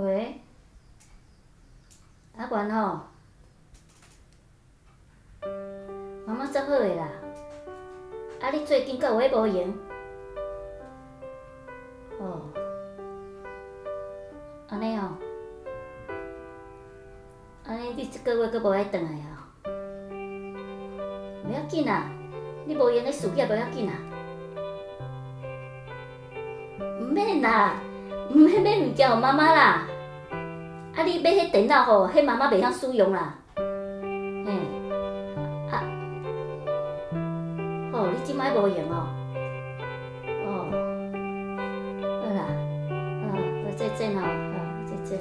喂，阿元吼，妈妈足好个啦。啊，你最近阁有咧无闲？哦，安尼哦，安尼你即个月阁无爱转来啊？袂要紧啦，你无闲咧事业袂要紧啦。毋免啦，毋免买物件互妈妈啦。啊，你买迄电脑吼，迄妈妈袂晓使用啦。嘿，啊，哦，你即摆无闲哦。哦，好啦，再见哦，再见。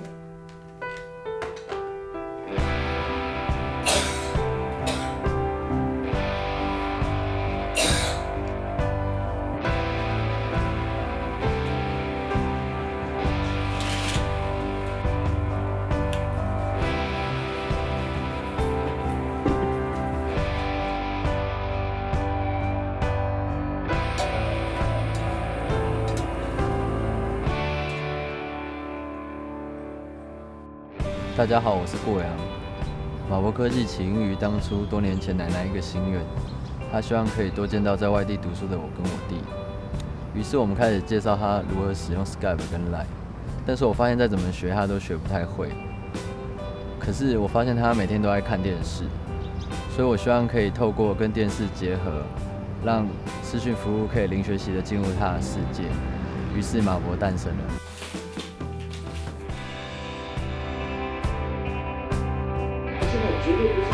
大家好，我是过阳。马博科技起因于当初多年前奶奶一个心愿，她希望可以多见到在外地读书的我跟我弟。于是我们开始介绍她如何使用 Skype 跟 Line， 但是我发现再怎么学她都学不太会。可是我发现她每天都爱看电视，所以我希望可以透过跟电视结合，让视讯服务可以零学习的进入她的世界。于是马博诞生了。 绝对不是。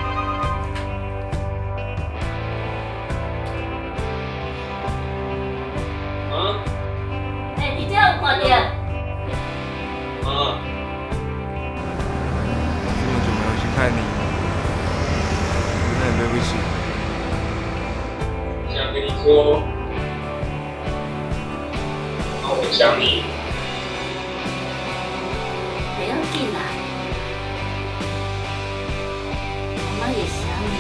啊？ 你这有看到？ 啊？这么久没有去看你，真的很对不起。想跟你说，我想你。 袂要紧啦。妈也想你，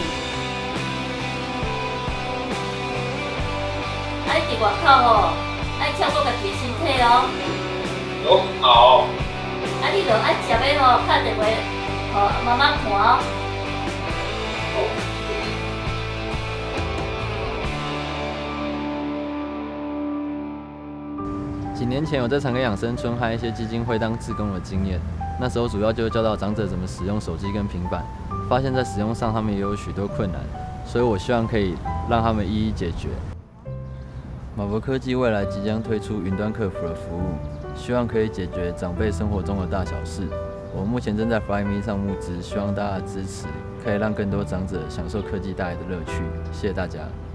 啊！你伫外口哦，爱照顾家己的身体哦。 都好。 啊！你著爱食要吼，打电话互妈妈看哦。 几年前，我在长庚养生村和一些基金会当志工的经验。那时候主要就是教导长者怎么使用手机跟平板，发现在使用上他们也有许多困难，所以我希望可以让他们一一解决。马博科技未来即将推出云端客服的服务，希望可以解决长辈生活中的大小事。我目前正在 FlyMe 上募资，希望大家的支持可以让更多长者享受科技带来的乐趣。谢谢大家。